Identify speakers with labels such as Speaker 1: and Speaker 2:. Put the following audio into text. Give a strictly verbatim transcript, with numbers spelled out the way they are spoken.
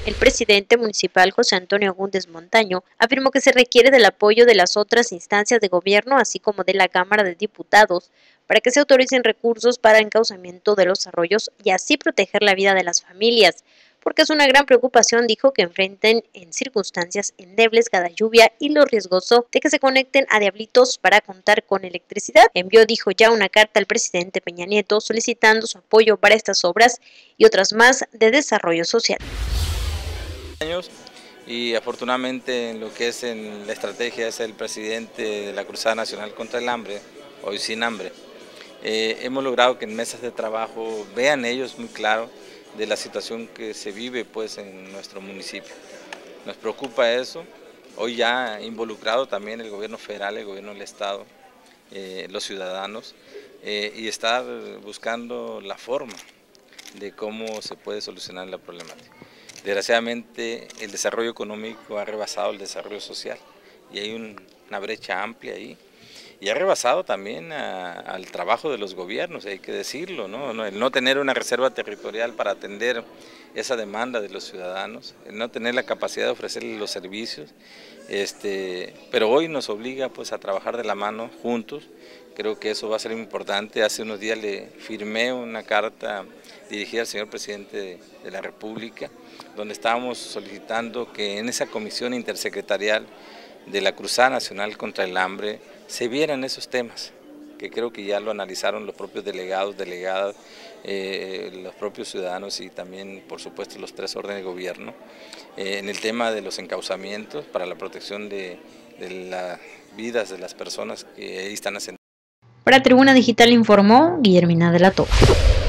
Speaker 1: El presidente municipal José Antonio Agúndez Montaño afirmó que se requiere del apoyo de las otras instancias de gobierno, así como de la Cámara de Diputados, para que se autoricen recursos para el encauzamiento de los arroyos y así proteger la vida de las familias, porque es una gran preocupación, dijo, que enfrenten en circunstancias endebles cada lluvia y lo riesgoso de que se conecten a diablitos para contar con electricidad. Envió, dijo, ya una carta al presidente Peña Nieto solicitando su apoyo para estas obras y otras más de desarrollo social.
Speaker 2: Y afortunadamente en lo que es en la estrategia es el presidente de la Cruzada Nacional contra el Hambre, hoy sin hambre. Eh, hemos logrado que en mesas de trabajo vean ellos muy claro de la situación que se vive pues en nuestro municipio. Nos preocupa eso, hoy ya involucrado también el gobierno federal, el gobierno del estado, eh, los ciudadanos, eh, y estar buscando la forma de cómo se puede solucionar la problemática. Desgraciadamente el desarrollo económico ha rebasado el desarrollo social y hay un, una brecha amplia ahí. Y ha rebasado también a, al trabajo de los gobiernos, hay que decirlo, ¿no? El no tener una reserva territorial para atender esa demanda de los ciudadanos, el no tener la capacidad de ofrecerles los servicios, este, pero hoy nos obliga pues a trabajar de la mano juntos. Creo que eso va a ser importante. Hace unos días le firmé una carta dirigida al señor presidente de, de la República, donde estábamos solicitando que en esa comisión intersecretarial de la Cruzada Nacional contra el Hambre se vieran esos temas, que creo que ya lo analizaron los propios delegados, delegadas, eh, los propios ciudadanos y también, por supuesto, los tres órdenes de gobierno, eh, en el tema de los encauzamientos para la protección de, de las vidas de las personas que ahí están asentadas.
Speaker 1: Para Tribuna Digital informó Guillermina de la Torre.